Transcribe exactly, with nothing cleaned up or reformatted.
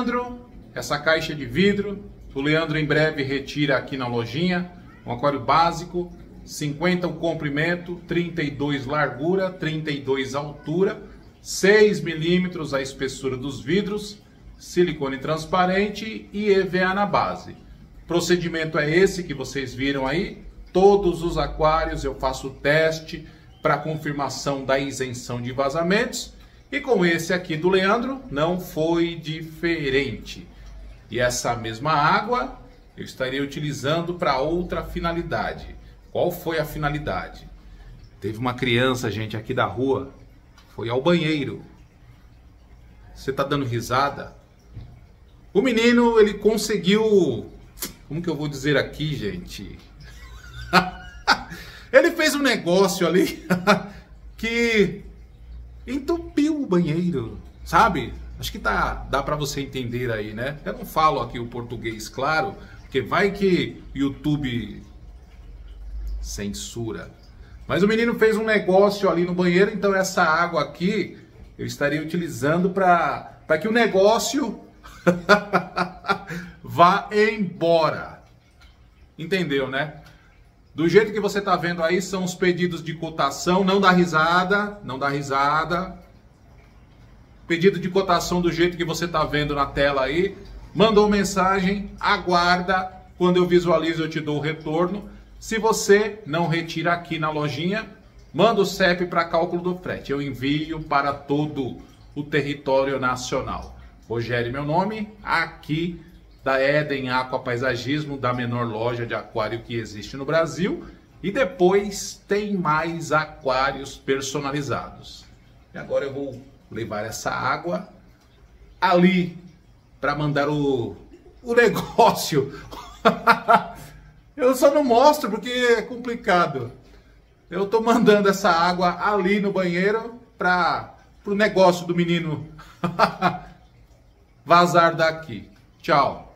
Leandro, essa caixa de vidro, o Leandro em breve retira aqui na lojinha, um aquário básico, cinquenta o comprimento, trinta e dois largura, trinta e dois altura, seis milímetros a espessura dos vidros, silicone transparente e E V A na base. O procedimento é esse que vocês viram aí. Todos os aquários eu faço o teste para confirmação da isenção de vazamentos. E com esse aqui do Leandro não foi diferente. E essa mesma água eu estaria utilizando para outra finalidade. Qual foi a finalidade? Teve uma criança, gente, aqui da rua, foi ao banheiro. Você tá dando risada? O menino, ele conseguiu... Como que eu vou dizer aqui, gente? Ele fez um negócio ali que entupiu o banheiro, sabe? Acho que tá, dá para você entender aí, né? Eu não falo aqui o português, claro, porque vai que YouTube censura. Mas o menino fez um negócio ali no banheiro, então essa água aqui eu estaria utilizando para para que o negócio vá embora. Entendeu, né? Do jeito que você tá vendo aí, são os pedidos de cotação. Não dá risada, não dá risada. Pedido de cotação do jeito que você tá vendo na tela aí. Mandou mensagem, aguarda. Quando eu visualizo, eu te dou o retorno. Se você não retira aqui na lojinha, manda o C E P para cálculo do frete. Eu envio para todo o território nacional. Rogério, meu nome, aqui da Eden Aqua Paisagismo, da menor loja de aquário que existe no Brasil. E depois tem mais aquários personalizados. E agora eu vou levar essa água ali para mandar o, o negócio. Eu só não mostro porque é complicado. Eu tô mandando essa água ali no banheiro para o negócio do menino vazar daqui. Tchau.